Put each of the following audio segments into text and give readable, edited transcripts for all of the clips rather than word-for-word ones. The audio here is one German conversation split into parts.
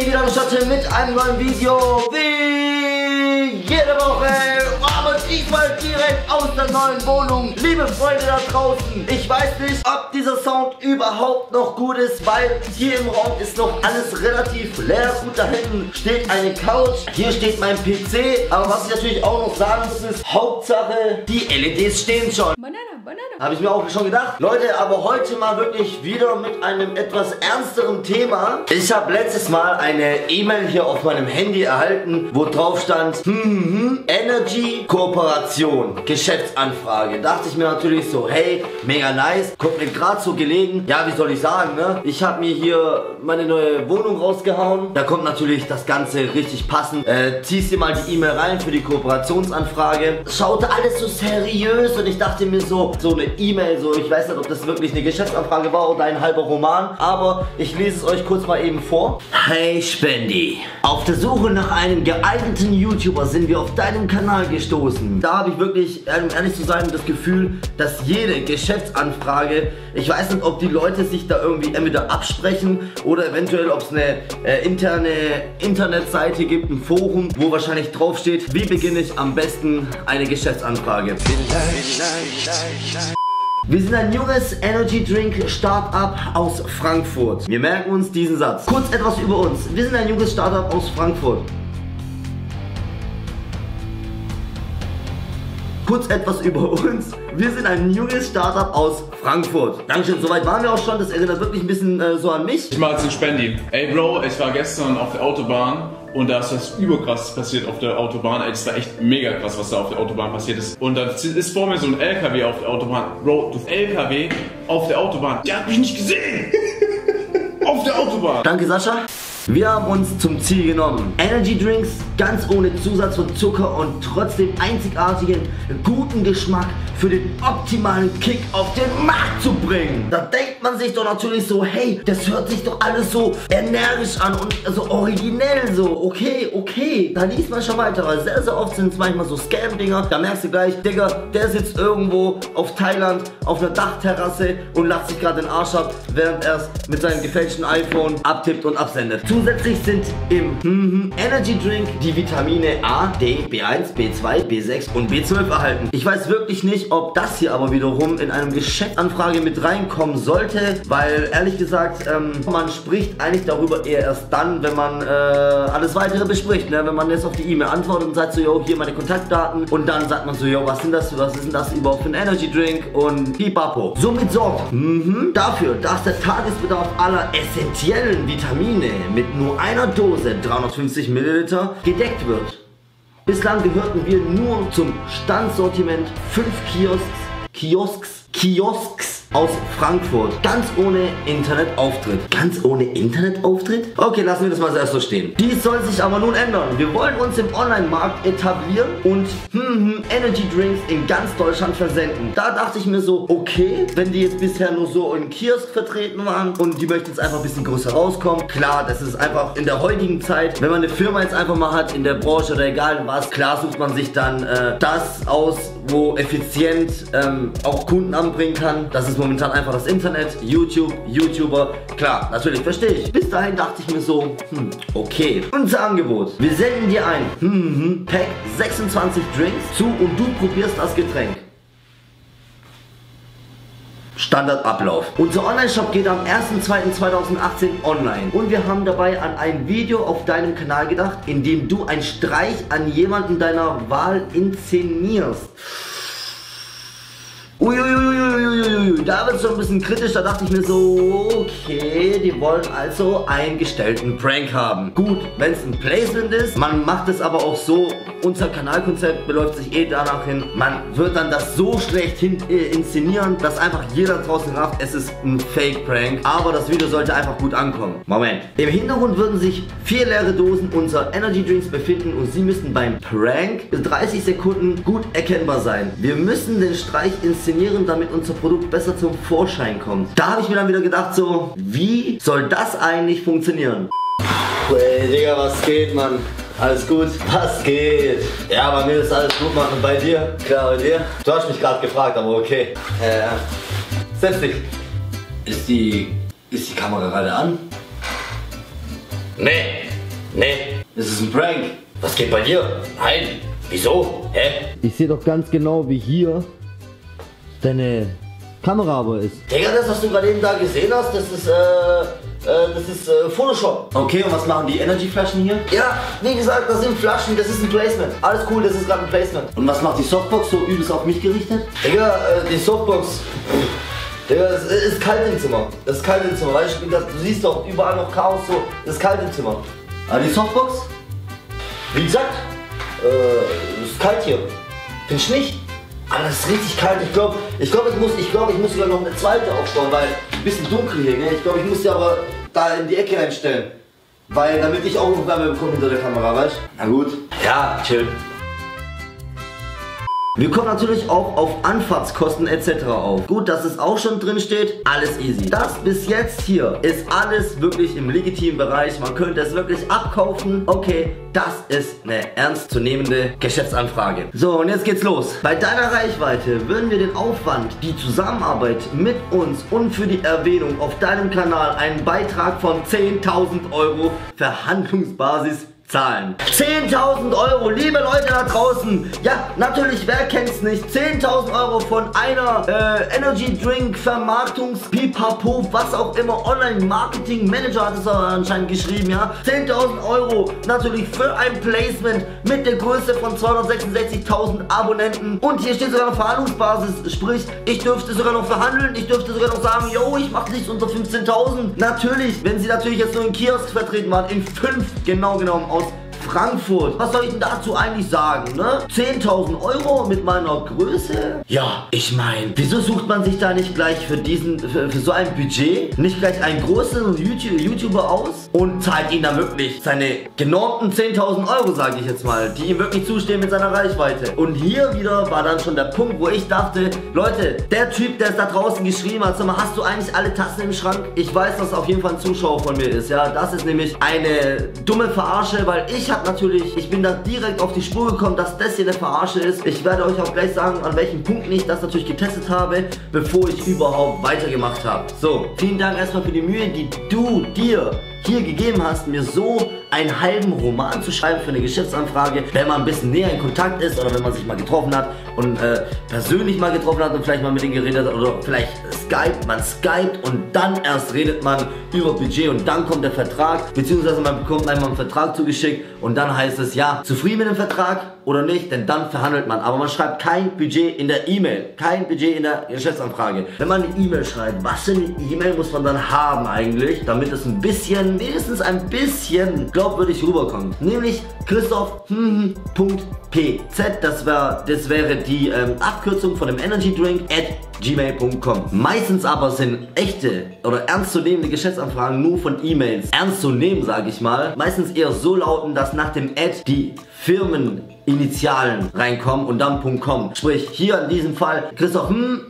wieder am Start mit einem neuen Video, wie jede Woche, aber diesmal direkt aus der neuen Wohnung. Liebe Freunde da draußen, ich weiß nicht, ob dieser Sound überhaupt noch gut ist, weil hier im Raum ist noch alles relativ leer. Gut, da hinten steht eine Couch, hier steht mein PC, aber was ich natürlich auch noch sagen muss ist, Hauptsache, die LEDs stehen schon. Banana. Habe ich mir auch schon gedacht. Leute, aber heute mal wirklich wieder mit einem etwas ernsteren Thema. Ich habe letztes Mal eine E-Mail hier auf meinem Handy erhalten, wo drauf stand, Energy Kooperation, Geschäftsanfrage. Dachte ich mir natürlich so, hey, mega nice, kommt mir gerade so gelegen. Ja, wie soll ich sagen, ne? Ich habe mir hier meine neue Wohnung rausgehauen. Da kommt natürlich das Ganze richtig passend. Ziehst dir mal die E-Mail rein für die Kooperationsanfrage. Schaute alles so seriös und ich dachte mir so eine E-Mail, so, ich weiß nicht, ob das wirklich eine Geschäftsanfrage war oder ein halber Roman, aber ich lese es euch kurz mal eben vor. Hey Spendi, auf der Suche nach einem geeigneten YouTuber sind wir auf deinem Kanal gestoßen. Da habe ich wirklich, um ehrlich zu sein, das Gefühl, dass jede Geschäftsanfrage, ich weiß nicht, ob die Leute sich da irgendwie entweder absprechen oder eventuell, ob es eine interne Internetseite gibt, ein Forum, wo wahrscheinlich drauf steht, wie beginne ich am besten eine Geschäftsanfrage. Wir sind ein junges Energy Drink Startup aus Frankfurt. Wir merken uns diesen Satz. Kurz etwas über uns. Wir sind ein junges Startup aus Frankfurt. Kurz etwas über uns. Wir sind ein junges Startup aus Frankfurt. Dankeschön, soweit waren wir auch schon. Das erinnert wirklich ein bisschen so an mich. Ich mache jetzt den Spendi. Ey Bro, ich war gestern auf der Autobahn und da ist was überkrass passiert auf der Autobahn. Ey, das war echt mega krass, was da auf der Autobahn passiert ist. Und dann ist vor mir so ein LKW auf der Autobahn. Bro, das LKW auf der Autobahn. Der hat mich nicht gesehen. Auf der Autobahn. Danke, Sascha. Wir haben uns zum Ziel genommen, Energy Drinks ganz ohne Zusatz von Zucker und trotzdem einzigartigen, guten Geschmack für den optimalen Kick auf den Markt zu bringen. Da denkt man sich doch natürlich so, hey, das hört sich doch alles so energisch an und so originell so. Okay, da liest man schon weiter, weil sehr, sehr oft sind es manchmal so Scam-Dinger. Da merkst du gleich, Digga, der sitzt irgendwo auf Thailand auf einer Dachterrasse und lacht sich gerade den Arsch ab, während er es mit seinem gefälschten iPhone abtippt und absendet. Zusätzlich sind im Energy Drink die Vitamine A, D, B1, B2, B6 und B12 erhalten. Ich weiß wirklich nicht, ob das hier aber wiederum in einem Geschäftsanfrage mit reinkommen sollte, weil ehrlich gesagt, man spricht eigentlich darüber eher erst dann, wenn man alles weitere bespricht, ne? Wenn man jetzt auf die E-Mail antwortet und sagt so, yo, hier meine Kontaktdaten und dann sagt man so, yo, was ist denn das überhaupt für ein Energy Drink und pipapo. Somit sorgt dafür, dass der Tagesbedarf aller essentiellen Vitamine mit nur einer Dose, 350 Milliliter, gedeckt wird. Bislang gehörten wir nur zum Standsortiment 5 Kiosks aus Frankfurt. Ganz ohne Internetauftritt. Ganz ohne Internetauftritt? Okay, lassen wir das mal erst so stehen. Dies soll sich aber nun ändern. Wir wollen uns im Online-Markt etablieren und Energy Drinks in ganz Deutschland versenden. Da dachte ich mir so, okay, wenn die jetzt bisher nur so in Kiosk vertreten waren und die möchten jetzt einfach ein bisschen größer rauskommen. Klar, das ist einfach in der heutigen Zeit, wenn man eine Firma jetzt einfach mal hat, in der Branche oder egal was, klar sucht man sich dann das aus, wo effizient auch Kunden anbringen kann. Das ist momentan einfach das Internet, YouTube, YouTuber. Klar, natürlich, verstehe ich. Bis dahin dachte ich mir so, okay. Unser Angebot. Wir senden dir ein Pack 26 Drinks zu und du probierst das Getränk. Standardablauf. Unser Online-Shop geht am 1.2.2018 online und wir haben dabei an ein Video auf deinem Kanal gedacht, in dem du einen Streich an jemanden deiner Wahl inszenierst. Uiuiuiuiuiui, da wird es schon ein bisschen kritisch, da dachte ich mir so, okay, die wollen also einen gestellten Prank haben. Gut, wenn es ein Placement ist, man macht es aber auch so, unser Kanalkonzept beläuft sich danach hin, man wird dann das so schlecht inszenieren, dass einfach jeder draußen rafft, es ist ein Fake-Prank, aber das Video sollte einfach gut ankommen. Moment. Im Hintergrund würden sich 4 leere Dosen unserer Energy Drinks befinden und sie müssten beim Prank bis 30 Sekunden gut erkennbar sein. Wir müssen den Streich inszenieren, damit unser Produkt besser zum Vorschein kommt. Da habe ich mir dann wieder gedacht so, wie soll das eigentlich funktionieren? Hey Digga, was geht, Mann? Alles gut? Was geht? Ja, bei mir ist alles gut, Mann. Und bei dir? Klar, bei dir? Du hast mich gerade gefragt, aber okay. Setz dich. Ist die Kamera gerade an? Nee. Nee, das ist ein Prank. Was geht bei dir? Nein. Wieso? Hä? Ich sehe doch ganz genau, wie hier deine Kamera aber ist. Digga, das, was du gerade eben da gesehen hast, das ist Photoshop. Okay, und was machen die Energy-Flaschen hier? Ja, wie gesagt, das sind Flaschen, das ist ein Placement. Alles cool, das ist gerade ein Placement. Und was macht die Softbox so übelst auf mich gerichtet? Digga, die Softbox... Digga, es ist kalt im Zimmer. Es ist kalt im Zimmer, weißt du? Du siehst doch überall noch Chaos so. Es ist kalt im Zimmer. Aber die Softbox? Wie gesagt, es ist kalt hier. Findest du nicht? Aber es ist richtig kalt. Ich muss sogar noch eine zweite aufbauen, weil ein bisschen dunkel hier, gell? Ich glaube, ich muss die aber da in die Ecke reinstellen. Weil, damit ich auch noch Wärme bekomme hinter der Kamera, weißt du? Na gut. Ja, chill. Wir kommen natürlich auch auf Anfahrtskosten etc. auf. Gut, dass es auch schon drin steht, alles easy. Das bis jetzt hier ist alles wirklich im legitimen Bereich. Man könnte es wirklich abkaufen. Okay, das ist eine ernstzunehmende Geschäftsanfrage. So, und jetzt geht's los. Bei deiner Reichweite würden wir den Aufwand, die Zusammenarbeit mit uns und für die Erwähnung auf deinem Kanal einen Beitrag von 10.000 € Verhandlungsbasis zahlen. 10.000 €, liebe Leute da draußen. Ja, natürlich, wer kennt's nicht? 10.000 € von einer Energy Drink Vermarktungs Pipapo, was auch immer, Online Marketing Manager hat es anscheinend geschrieben, ja. 10.000 € natürlich für ein Placement mit der Größe von 266.000 Abonnenten. Und hier steht sogar noch Verhandlungsbasis, sprich, ich dürfte sogar noch verhandeln, ich dürfte sogar noch sagen, yo, ich mache nichts unter 15.000. Natürlich, wenn sie natürlich jetzt nur in Kiosk vertreten waren, in 5 genau genommen aus Frankfurt. Was soll ich denn dazu eigentlich sagen, ne? 10.000 € mit meiner Größe? Ja, ich meine, wieso sucht man sich da nicht gleich für so ein Budget nicht gleich einen großen YouTuber aus und zahlt ihm dann wirklich seine genormten 10.000 €, sage ich jetzt mal, die ihm wirklich zustehen mit seiner Reichweite. Und hier wieder war dann schon der Punkt, wo ich dachte, Leute, der Typ, der es da draußen geschrieben hat, sag mal, hast du eigentlich alle Tassen im Schrank? Ich weiß, dass auf jeden Fall ein Zuschauer von mir ist, ja. Das ist nämlich eine dumme Verarsche, weil ich bin da direkt auf die Spur gekommen, dass das hier eine Verarsche ist. Ich werde euch auch gleich sagen, an welchen Punkten ich das natürlich getestet habe, bevor ich überhaupt weitergemacht habe. So, vielen Dank erstmal für die Mühe, die du dir hier gegeben hast, mir so einen halben Roman zu schreiben für eine Geschäftsanfrage, wenn man ein bisschen näher in Kontakt ist oder wenn man sich mal getroffen hat und persönlich mal getroffen hat und vielleicht mal mit denen geredet hat oder vielleicht man skypt und dann erst redet man über Budget und dann kommt der Vertrag, beziehungsweise man bekommt einmal einen Vertrag zugeschickt und dann heißt es, ja, zufrieden mit dem Vertrag oder nicht, denn dann verhandelt man. Aber man schreibt kein Budget in der E-Mail, kein Budget in der Geschäftsanfrage. Wenn man eine E-Mail schreibt, was für eine E-Mail muss man dann haben eigentlich, damit es ein bisschen, wenigstens ein bisschen glaubwürdig rüberkommt. Nämlich Christoph.pz, das wäre die Abkürzung von dem Energy Drink @gmail.com. Meistens aber sind echte oder ernstzunehmende Geschäftsanfragen nur von E-Mails ernst zu nehmen, sage ich mal. Meistens eher so lauten, dass nach dem die Firmeninitialen reinkommen und dann .com. Sprich, hier in diesem Fall Christoph.com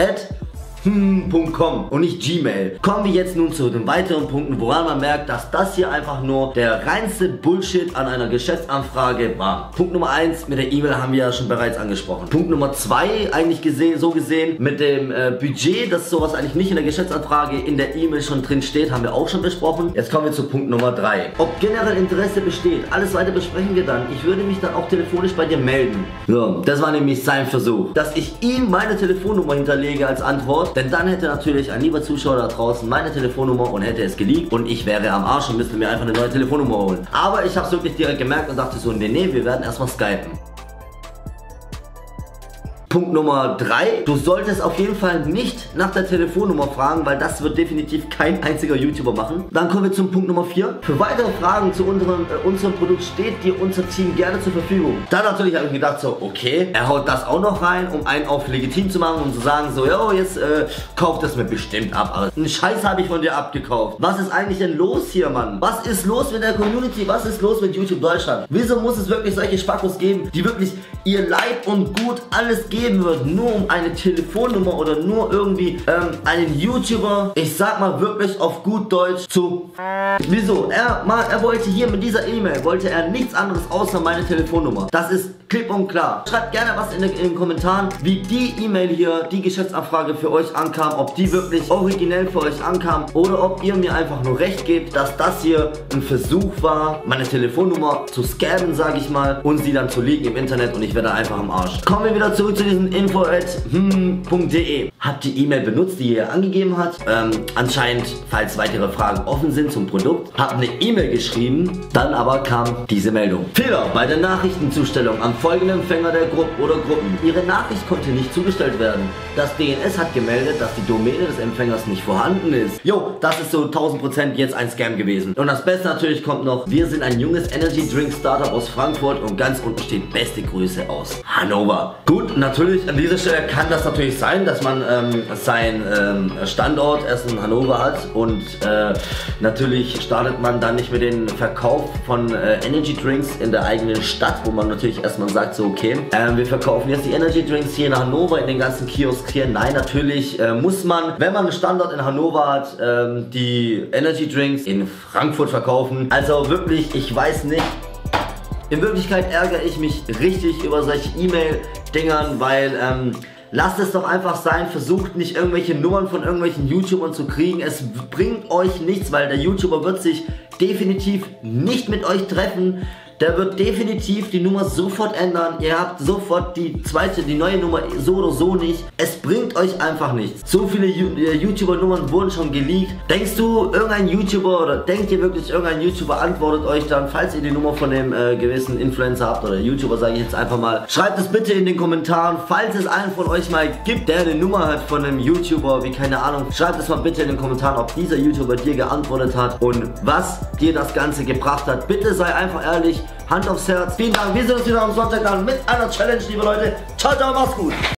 und nicht Gmail. Kommen wir jetzt nun zu den weiteren Punkten, woran man merkt, dass das hier einfach nur der reinste Bullshit an einer Geschäftsanfrage war. Punkt Nummer 1 mit der E-Mail haben wir ja schon bereits angesprochen. Punkt Nummer 2 eigentlich so gesehen mit dem Budget, dass sowas eigentlich nicht in der Geschäftsanfrage in der E-Mail schon drin steht, haben wir auch schon besprochen. Jetzt kommen wir zu Punkt Nummer 3. Ob generell Interesse besteht, alles weiter besprechen wir dann. Ich würde mich dann auch telefonisch bei dir melden. So, das war nämlich sein Versuch, dass ich ihm meine Telefonnummer hinterlege als Antwort. Denn dann hätte natürlich ein lieber Zuschauer da draußen meine Telefonnummer und hätte es geleakt und ich wäre am Arsch und müsste mir einfach eine neue Telefonnummer holen. Aber ich habe es wirklich direkt gemerkt und dachte so, nee, wir werden erstmal skypen. Punkt Nummer 3, du solltest auf jeden Fall nicht nach der Telefonnummer fragen, weil das wird definitiv kein einziger YouTuber machen. Dann kommen wir zum Punkt Nummer 4. Für weitere Fragen zu unserem Produkt steht dir unser Team gerne zur Verfügung. Dann natürlich habe ich gedacht so, okay, er haut das auch noch rein, um einen auf legitim zu machen und zu sagen so, yo, jetzt kauft das mir bestimmt ab. Aber einen Scheiß habe ich von dir abgekauft. Was ist eigentlich denn los hier, Mann? Was ist los mit der Community? Was ist los mit YouTube Deutschland? Wieso muss es wirklich solche Spackos geben, die wirklich ihr Leib und Gut alles geben, geben wird, nur um eine Telefonnummer oder nur irgendwie einen YouTuber, ich sag mal wirklich auf gut Deutsch, zu... Wieso? Er wollte hier mit dieser E-Mail, wollte er nichts anderes außer meine Telefonnummer. Das ist klipp und klar. Schreibt gerne was in den Kommentaren, wie die E-Mail hier, die Geschäftsanfrage für euch ankam, ob die wirklich originell für euch ankam oder ob ihr mir einfach nur recht gebt, dass das hier ein Versuch war, meine Telefonnummer zu scammen, sage ich mal, und sie dann zu leaken im Internet und ich werde einfach am Arsch. Kommen wir wieder zurück zu diesem info@hm.de. Habt die E-Mail benutzt, die ihr angegeben hat. Anscheinend, falls weitere Fragen offen sind zum Produkt, habt eine E-Mail geschrieben, dann aber kam diese Meldung. Fehler bei der Nachrichtenzustellung am folgenden Empfänger der Gruppe oder Gruppen. Ihre Nachricht konnte nicht zugestellt werden. Das DNS hat gemeldet, dass die Domäne des Empfängers nicht vorhanden ist. Jo, das ist so 1000% jetzt ein Scam gewesen. Und das Beste natürlich kommt noch, wir sind ein junges Energy Drink Startup aus Frankfurt und ganz unten steht beste Grüße aus Hannover. Gut, natürlich an dieser Stelle kann das natürlich sein, dass man seinen Standort erst in Hannover hat und natürlich startet man dann nicht mit dem Verkauf von Energy Drinks in der eigenen Stadt, wo man natürlich erstmal sagt so, okay, wir verkaufen jetzt die Energy Drinks hier in Hannover in den ganzen Kiosks hier. Nein, natürlich muss man, wenn man einen Standort in Hannover hat, die Energy Drinks in Frankfurt verkaufen. Also wirklich, ich weiß nicht. In Wirklichkeit ärgere ich mich richtig über solche E-Mail-Dingern, weil lasst es doch einfach sein, versucht nicht irgendwelche Nummern von irgendwelchen YouTubern zu kriegen. Es bringt euch nichts, weil der YouTuber wird sich definitiv nicht mit euch treffen. Der wird definitiv die Nummer sofort ändern. Ihr habt sofort die neue Nummer so oder so nicht. Es bringt euch einfach nichts. So viele YouTuber-Nummern wurden schon geleakt. Denkst du, irgendein YouTuber oder denkt ihr wirklich, irgendein YouTuber antwortet euch dann, falls ihr die Nummer von dem gewissen Influencer habt oder YouTuber, sage ich jetzt einfach mal. Schreibt es bitte in den Kommentaren, falls es einen von euch mal gibt, der eine Nummer hat von einem YouTuber, wie keine Ahnung. Schreibt es mal bitte in den Kommentaren, ob dieser YouTuber dir geantwortet hat und was dir das Ganze gebracht hat. Bitte sei einfach ehrlich. Hand aufs Herz. Vielen Dank. Wir sehen uns wieder am Sonntag dann mit einer Challenge, liebe Leute. Ciao, ciao, macht's gut.